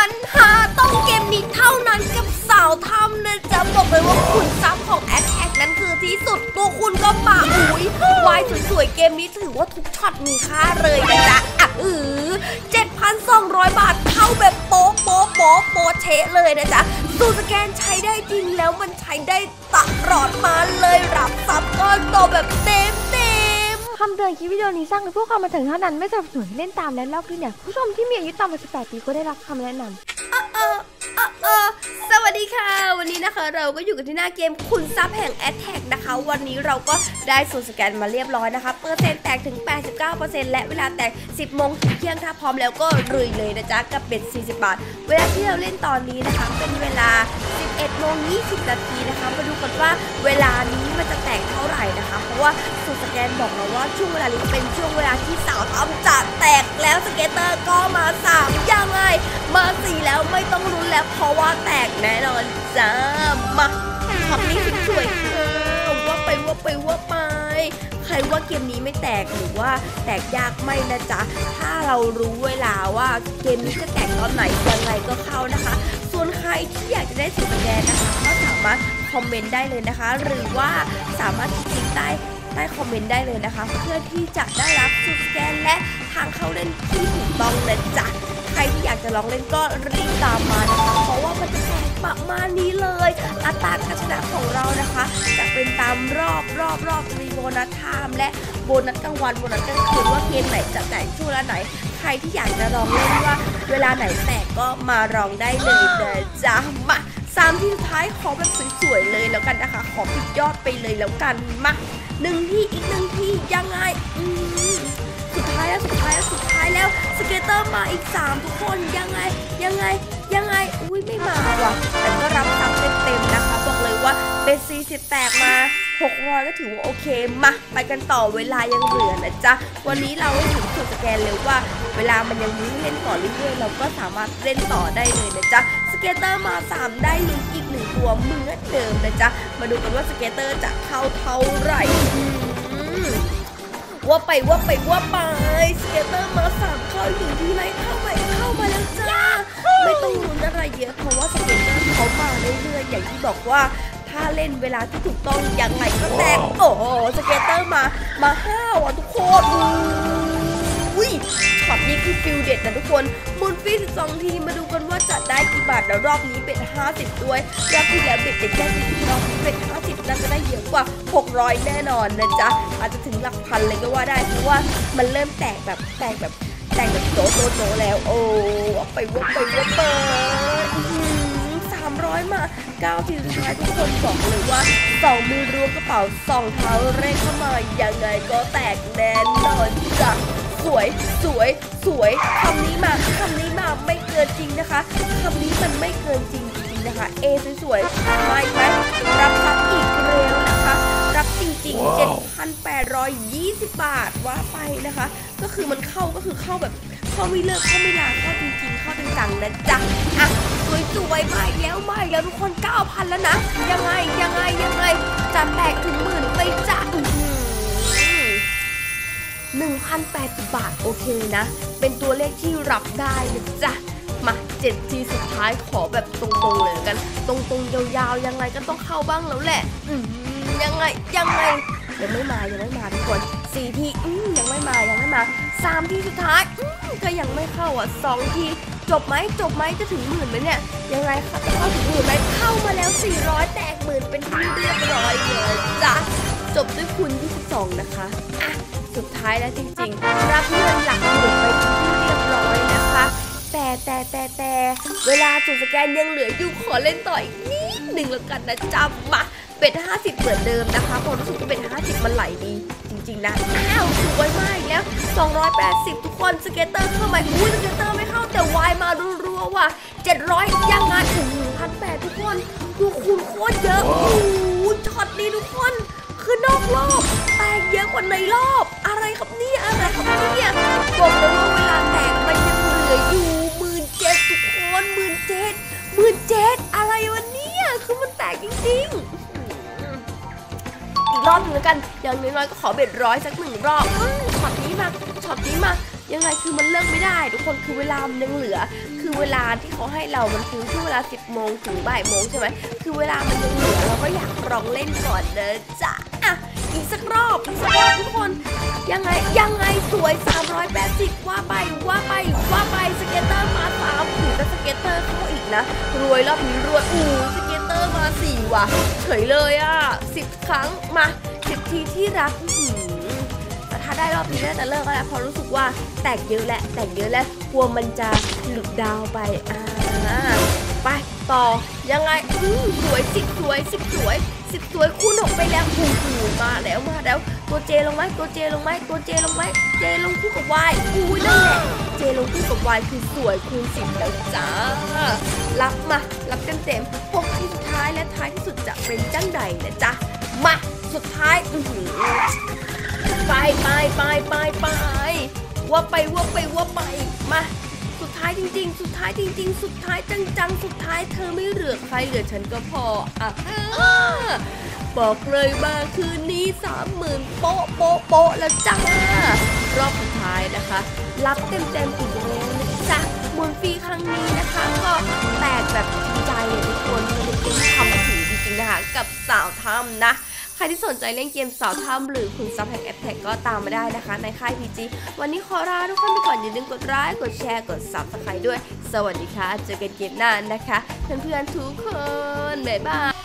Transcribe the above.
มันหาต้องเกมนี้เท่านั้นกับสาวทำนะจ๊ะบอกเลยว่าขุนทรัพย์ของแอดแท็กนั้นคือที่สุดตัวคุณก็ป่าอุ้ยวายสวยๆเกมนี้ถือว่าทุกช็อตมีค่าเลยนะจ๊ะ7,200 บาทเข้าแบบโป๊ะเชะเลยนะจ๊ะสูตรสแกนใช้ได้จริงแล้วมันใช้ได้ตลอดมาเลยรับทรัพย์ก้อนโตแบบเต็มคำเตือนคลิปวิดีโอนี้สร้างโดยผู้ความบันเทิงเท่านั้นไม่สนับสนุนเล่นตามและลอกเลียนแบบผู้ชมที่มีอายุต่ำกว่า18 ปีก็ได้รับคำแนะนำสวัสดีค่ะวันนี้นะคะเราก็อยู่กันที่หน้าเกมขุนทรัพย์แห่ง Attack นะคะวันนี้เราก็ได้สูตรสแกนมาเรียบร้อยนะคะเปอร์เซ็นต์แตกถึง 89% และเวลาแตก 10 โมงถึงเที่ยงถ้าพร้อมแล้วก็ลุยเลยนะจ๊ะกับเบ็ด40 บาทเวลาที่เราเล่นตอนนี้นะคะเป็นเวลา 11 โมง 20 นาทีนะคะมาดูกันว่าเวลานี้มันจะแตกเท่าไหร่นะคะเพราะว่าสูตรสแกนบอกเราว่าช่วงเวลานี้เป็นช่วงเวลาที่สาวทำจะแตกแล้วสเกตเตอร์ก็มา3ยังไงมา4แล้วไม่ต้องลุ้นแล้วเพราะว่าแตกแน่นอนจ้ามาท็อปนี้สวยๆค่ะว่าไปใครว่าเกมนี้ไม่แตกหรือว่าแตกยากไม่นะจ๊ะถ้าเรารู้เวลาว่าเกมนี้จะแตกตอนไหนยังไงก็เข้านะคะส่วนใครที่อยากจะได้สูตรสแกนนะคะก็สามารถคอมเมนต์ได้เลยนะคะหรือว่าสามารถทิ้งใต้คอมเมนต์ได้เลยนะคะเพื่อที่จะได้รับสูตรสแกนและทางเข้าเล่นที่ถูกต้องนะจ๊ะใครที่อยากจะลองเล่นก็รีบตามมานะคะเพราะว่ามันจะแตกประมาณนี้เลยอัตราการชนะของเรานะคะจะเป็นตามรอบมีโบนัสไทม์และโบนัสกลางวันโบนัสกลางคืนว่าเกมไหนจะแตกช่วงเวลาไหนใครที่อยากจะลองเล่นว่าเวลาไหนแตกก็มาลองได้เลยนะจ๊ะมา3ที่สุดท้ายขอแบบสวยๆเลยแล้วกันนะคะขอปิดยอดไปเลยแล้วกันมา1ที่อีก1ที่ยังไงสุดท้ายแล้วสเกตเตอร์มาอีก3ทุกคนยังไงอุ้ยไม่มาว่ะแต่ก็รับทรัพย์เต็มๆนะคะบอกเลยว่าเป็น40แตกมา600ก็ถือว่าโอเคมาไปกันต่อเวลายังเหลือนะจ๊ะวันนี้เราถึงสูตรสแกนเลยว่าเวลามันยังมีเล่นต่อเรื่อยๆเราก็สามารถเล่นต่อได้เลยนะจ๊ะสเกตเตอร์มา3ได้ลุ้นอีก1ตัวเหมือนเดิมนะจ๊ะมาดูกันว่าสเกตเตอร์จะเข้าเท่าไหร่ว่าไปสเกตเตอร์มา3เข้าอยู่ที่ไหนเข้ามาแล้วจ้าไม่ต้องลุ้นอะไรเยอะเพราะว่าสเกตเตอร์เขามาเรื่อยๆอย่างที่บอกว่าถ้าเล่นเวลาที่ถูกต้องยังไงก็แตกโอ้โหสเกตเตอร์มา5ว่ะทุกคนอุ้ยช็อตนี้คือฟิลเด็ดนะทุกคนมูลฟรี12ทีมาดูกันว่าจะได้กี่บาทแล้วรอบนี้เป็น50ด้วยรอบที่แล้วเบ็ดเจ๊40รอบนี้เป็น50น่าจะได้เยอะกว่า600แน่นอนนะจ๊ะอาจจะถึงหลักพันเลยก็ว่าได้เพราะว่ามันเริ่มแตกแบบโตแล้วโอ้ไป300มา9ทีสุดท้ายทุกคนบอกเลยว่า2มือรั้วกระเป๋า2เท้าเร่งเข้ามายังไงก็แตกแน่นอนจ้ะสวยคำนี้มาไม่เกินจริงนะคะคำนี้มันไม่เกินจริงนะคะสวยไม่ไหมรับทรัพย์อีกเร็วนะคะรับจริง7,820 บาทว่าไปนะคะก็คือมันเข้าแบบเข้าไม่เลิกเข้าไม่ลาเข้าจริงเข้าจังๆนะจ๊ะอ่ะสวยมาอีกแล้วทุกคน 9,000 แล้วนะยังไงจะแตกถึงหมื่นไปจ้ะ1,080 บาทโอเคนะเป็นตัวเลขที่รับได้นะจ๊ะมา7ทีสุดท้ายขอแบบตรงๆเลยกันตรงๆยาวๆยังไงก็ต้องเข้าบ้างแล้วแหละยังไงยังไม่มาทุกคน4ทียังไม่มา3ทีสุดท้ายก็ยังไม่เข้าอ่ะ2ทีจบไหมจะถึงหมื่นไหมเนี่ยยังไงจะเข้าถึงหมื่นไหมเข้ามาแล้ว400แตกหมื่นเป็นที่เรียบร้อยเลยจ้ะจบด้วยคูณ22นะคะอ่ะสุดท้ายแล้วจริงๆรับเงินหลักหมื่นไปที่เรียบร้อยนะคะแต่เวลาสูตรสแกนยังเหลืออยู่ขอเล่นต่ออีกนิดหนึ่งแล้วกันนะจ๊ะมาเป็ด50เหมือนเดิมนะคะพอรู้สึกว่าเป็ด50มันไหลดีจริงๆนะสวยมากแล้ว280ทุกคนสเกตเตอร์เข้ามาสเกตเตอร์ไม่เข้าแต่วายมารัวๆว่ะ700ยังงานถึง 1,800 ทุกคนดูคูณโคตรเยอะช็อตนี้ทุกคนคือนอกรอบแตกเยอะกว่าในรอบอะไรครับเนี่ยบอกเลยว่าเวลาแตกมันยังเหลืออยู่17,000ทุกคน17,000อะไรวะเนี่ยคือมันแตกจริงๆอีกรอบนึงแล้วกันอย่างน้อยๆก็ขอเบ็ด100สัก1รอบช็อตนี้มายังไงคือมันเลิกไม่ได้ทุกคนคือเวลามันยังเหลือคือเวลาที่เขาให้เรามันคือช่วงเวลา10 โมงถึงบ่ายโมงใช่ไหมคือเวลามันยังเหลือเราก็อยากลองเล่นก่อนเลยจ้ะอ่ะอีกสักรอบทุกคนยังไงสวย380ว่าไปสเก็ตเตอร์มา3ถือแต่สเก็ตเตอร์เข้าอีกนะรวยรอบนี้รวยสเก็ตเตอร์มา4ว่ะเฉยเลยอ่ะ10 ครั้งมา10 ทีที่รักแต่ถ้าได้รอบนี้น่าจะเลิกแล้วเพราะรู้สึกว่าแตกเยอะแล้วกลัวมันจะหลุดดาวไปไปต่อยังไงสวย10 สวย10 สวย10 สวยคูณ6ไปแล้วมาแล้วตัวเจลงไหมเจลงคู่กับ Y นั่นแหละเจลงคู่กับ Y คือสวยคูณ10แล้วจ้ารับเต็ม6 ที่สุดท้ายและท้ายที่สุดจะเป็นจังใดนะจ๊ะมาสุดท้ายไปว่าไปมาสุดท้ายจริงสุดท้ายจังสุดท้ายเธอไม่เหลือใครเหลือฉันก็พอบอกเลยว่าคืนนี้30,000โป๊ะแล้วจ้ารอบสุดท้ายนะคะรับเต็มอีกแล้วนะจ๊ะหมุนฟรีครั้งนี้นะคะก็แตกแบบใจเลยทุกคนเป็นเกมที่ทำถึงจริงๆนะคะกับสาวถ้ำนะใครที่สนใจเล่นเกมสาวถ้ำหรือคุณซับแฮกแอปแท็กก็ตามมาได้นะคะในค่าย PG วันนี้ขอลาทุกคนไปก่อนอย่าลืมกดไลค์กดแชร์กดซับสไครต์ด้วยสวัสดีค่ะเจอกันเกมหน้านะคะเพื่อนๆทุกคนบ๊ายบาย